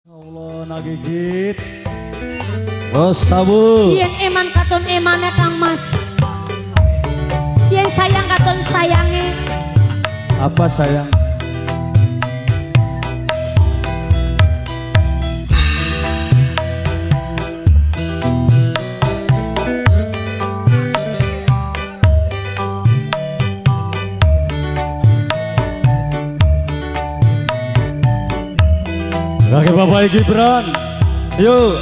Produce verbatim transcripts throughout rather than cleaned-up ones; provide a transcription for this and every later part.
Allah nagigit. Bos tabu. Yen eman katon emane Kang Mas. Yen sayang katon sayange. Apa sayang? Lagi Bapak Gibran, yuk.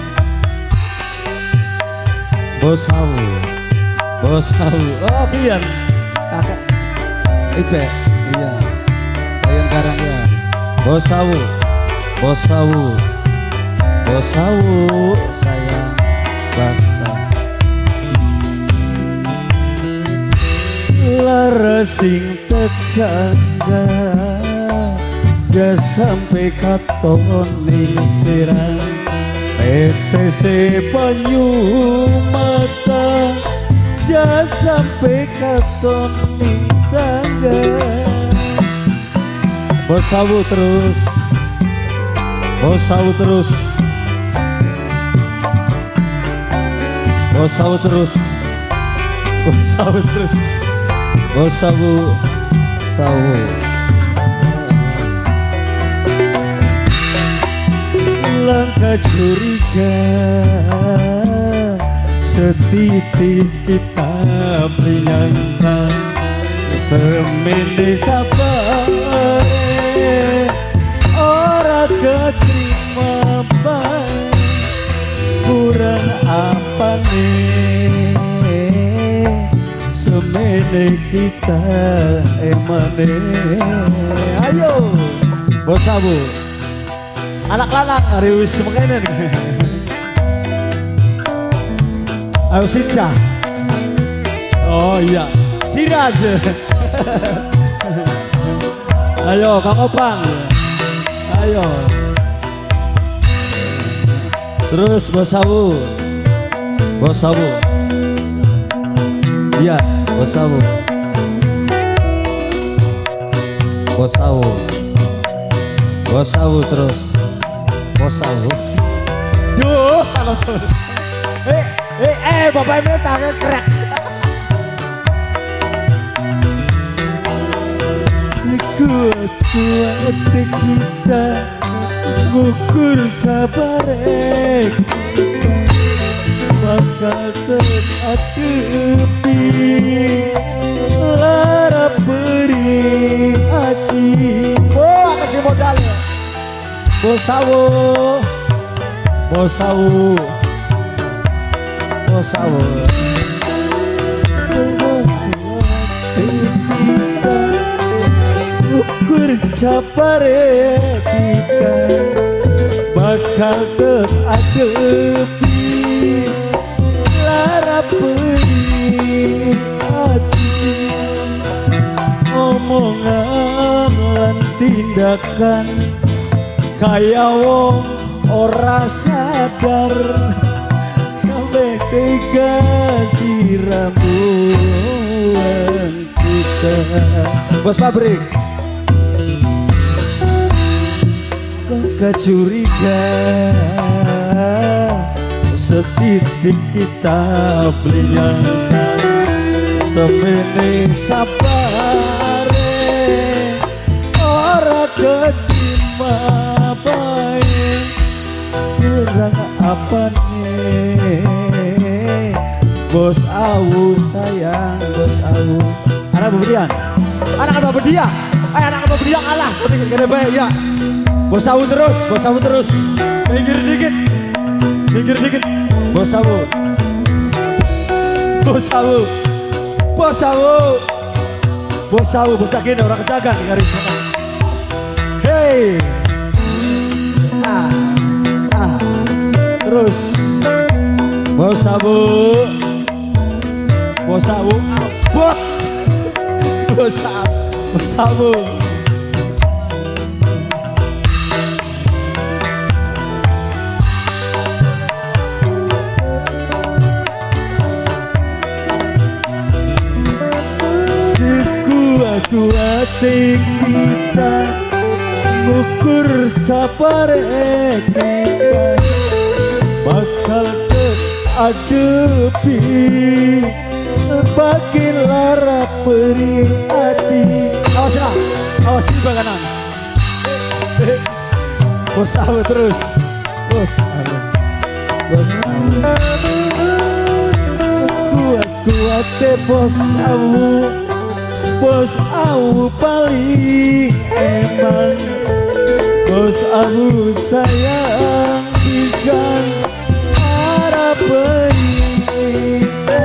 Bos Sawu, Bos Sawu. Oh kalian, kakak, itu iya. Kalian karang ya. Bos Sawu, Bos Sawu, Bos Sawu, sayang basah. Lara sing terjaga. Ja sampai katon ning sirah P T C banyu mata ja sampai katon ning tangga. Bos Sawu terus, Bos Sawu terus, Bos Sawu terus, Bos Sawu terus, Bos Sawu, Sawu. Langkah curiga setitik kita menyangka semene sabare ora keterima bae kurang apa nih semene kita emane. Ayo Bos Sawu anak lanang hari wis mengene nih. Ayo Sinca. Oh iya, Siraj. Ayo Kang Opang. Ayo. Terus Bos Sawu. Bos Sawu. Iya, Bos Sawu. Bos Sawu. Bos Sawu terus. Bos Sawu. Duh, kalau eh eh eh Bapak Ibu tangan kerak. Kuat-kuat kita ngukur sabarek bakal terhadapi lara beri hati. Oh, kasih modal ya. Bos Sawu, Bos Sawu, Bos Sawu. Ukur capare kita bakal terhadapi lara perih hati. Omongan lan tindakan kaya wong ora sadar kabeh tega siramuan kita. Bos pabrik kagak curiga setitik kita beliangkan semene sabare ora keterima bae kurang apa nih. Bos Awu sayang, Bos Awu. Anak Babedian, anak Babedian, eh anak Babedian kalah. Kena baik ya. Bos Sawu terus, Bos Sawu terus. Minggir dikit, minggir dikit. Bos Sawu, Bos Sawu, Bos Sawu, Bos Sawu. Bocah kini orang kejagan di garis. Hey, ah, ah, terus. Bos Sawu, Bos Sawu, abot. Bos Sawu, Bos Sawu. Sekuat-kuat kita ukur sabar kita bakal keadepi bagi lara perih hati. Awas lah, awas tiba kanan. Bos awu terus, bos awu, bos awu. Kuat kuat deh bos awu, bos awu paling eman. Bos awu sayang pisan harap beri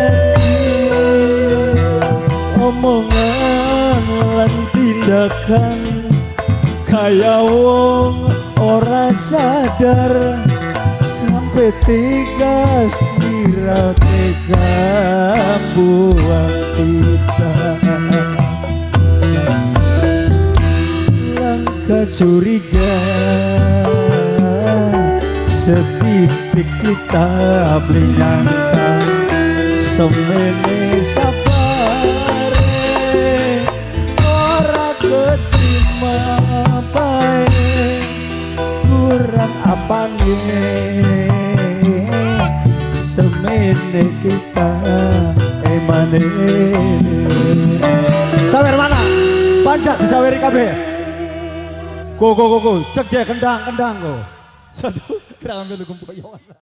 omongan lan tindakan kaya wong ora sadar sampai tega sira tega buang kita langkah curiga setitik kita menyangka semene sapare ora keterima bae kurang apane semene kita emane sawer mana pancak disaweri kabeh go go go go cek je kendang kendang go satu kira ambil kumpul